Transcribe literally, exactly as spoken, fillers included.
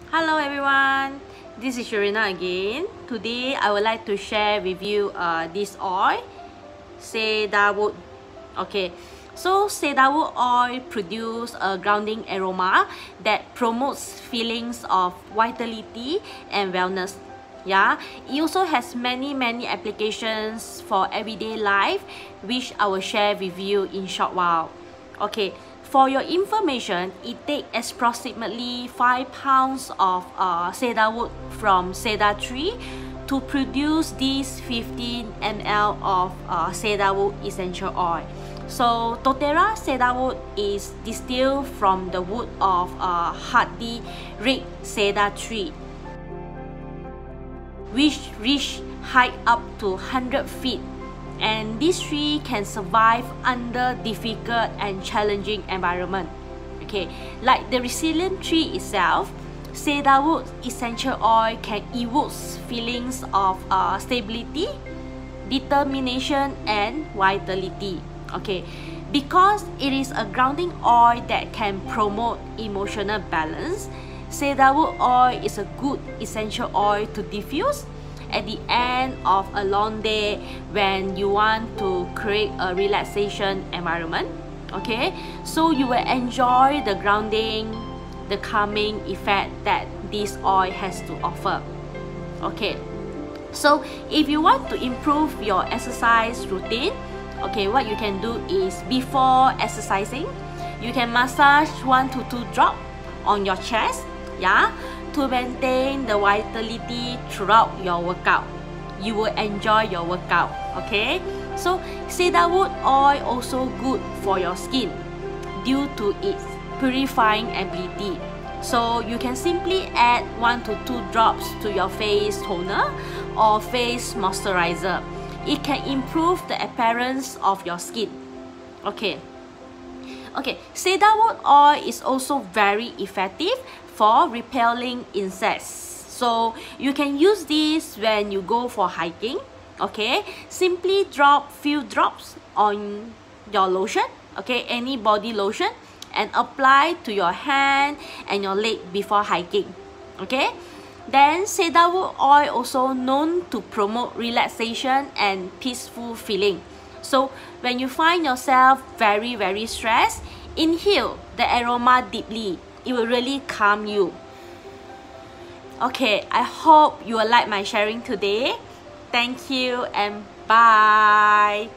Hello everyone, this is Sharina again. Today I would like to share with you uh, this oil, cedarwood. Okay, so cedarwood oil produces a grounding aroma that promotes feelings of vitality and wellness. Yeah, it also has many many applications for everyday life, which I will share with you in short while. Okay. For your information, it takes approximately five pounds of uh, cedarwood from cedar tree to produce this fifteen milliliters of uh, cedarwood essential oil. So doTERRA cedarwood is distilled from the wood of a hardy red cedar tree, which reach height up to one hundred feet. And this tree can survive under difficult and challenging environment. Okay, like the resilient tree itself, cedarwood essential oil can evoke feelings of uh, stability, determination, and vitality. Okay, because it is a grounding oil that can promote emotional balance, cedarwood oil is a good essential oil to diffuse at the end of a long day when you want to create a relaxation environment. Okay, so you will enjoy the grounding, the calming effect that this oil has to offer. Okay, so if you want to improve your exercise routine, okay, what you can do is before exercising, you can massage one to two drops on your chest, yeah, to maintain the vitality throughout your workout. You will enjoy your workout. Okay, so cedarwood oil also good for your skin due to its purifying ability. So you can simply add one to two drops to your face toner or face moisturizer. It can improve the appearance of your skin. Okay. Okay, cedarwood oil is also very effective for repelling insects. So you can use this when you go for hiking. Okay, simply drop few drops on your lotion, okay, any body lotion, and apply to your hand and your leg before hiking. Okay, then cedarwood oil also known to promote relaxation and peaceful feeling. So when you find yourself very very stressed, inhale the aroma deeply. It will really calm you. Okay, I hope you will like my sharing today. Thank you and bye.